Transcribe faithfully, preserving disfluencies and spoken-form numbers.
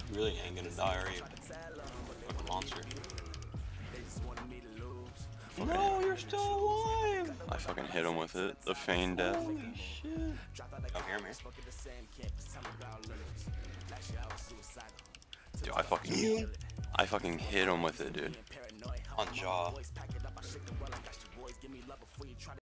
You really ain't gonna die, are you? Fucking monster. Fucking, No, you're still alive! I fucking hit him with it. The feigned death. Holy shit. Come here, man. Dude, I fucking, I fucking hit him with it, dude. On jaw.